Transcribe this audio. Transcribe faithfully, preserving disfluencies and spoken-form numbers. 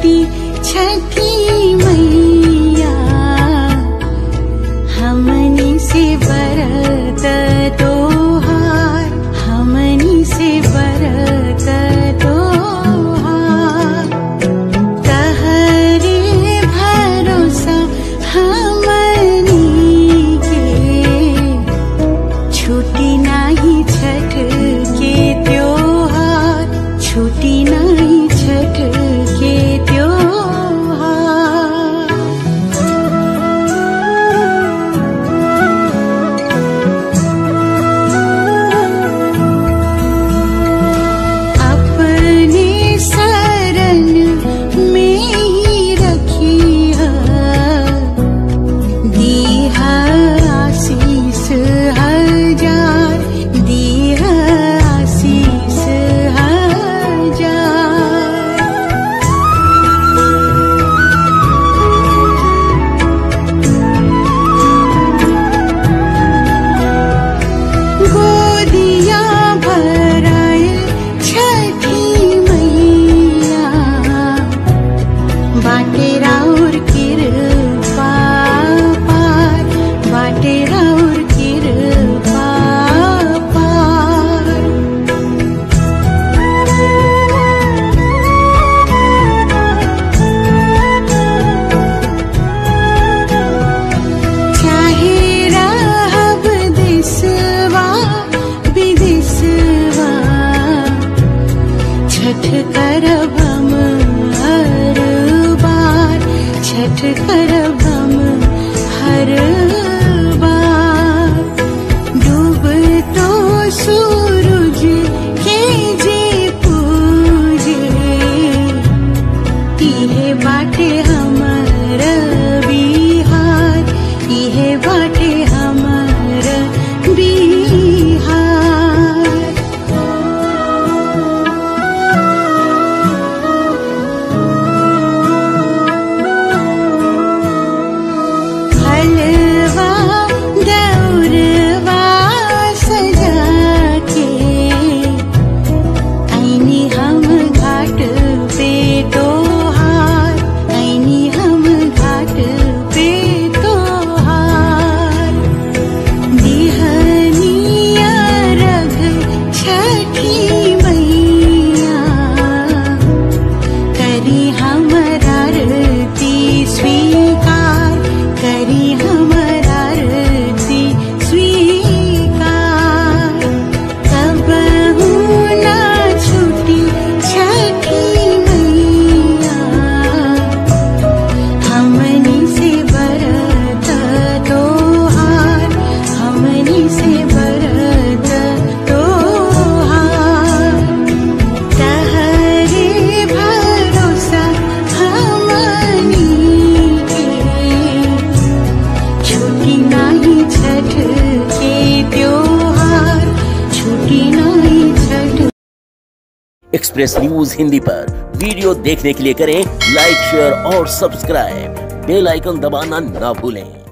छूटी छठी मैया, हमनी से बरत तोहार, हमनी से बरत तोहार। तहरे भरोसा हमनी के, छूटी नाही छठ के त्योहार, छूटी नाही छठ के त्योहार। अपने शरण में ही रखिया, दीहा आशीष हजार, दीहा आशीष हजार। गोदिया भराए छठी मैया, बाटे राउर कृपा पार, बाटे राउर कृपा पार। चाहे रहब देशवा विदेशवा, छठ करब हम हर बार, छठ करब हम हर बार। डूब तो सूरज के जे पूजे, इहे बाटे हमर बिहार, इहे बाटे हमर बिहार। हलवा दौरवा सजा के, ऐनी हम घाट पे तोहार, ऐनी हम घाट पे तोहार। दिहनिया रघ छठी मैया, करी हमर आरती स्वीकार, करी हमर आरती स्वीकार। कबहू ना छूटी छठी मैया, हमनी से बरत तोहार, हमनी से बरत तोहार। तहरे भरोसा हमनी के, छूटी नाही छठ के त्योहार, छूटी नाही छठ। एक्सप्रेस न्यूज हिंदी पर वीडियो देखने के लिए करें लाइक, शेयर और सब्सक्राइब। बेल आइकन दबाना ना भूलें।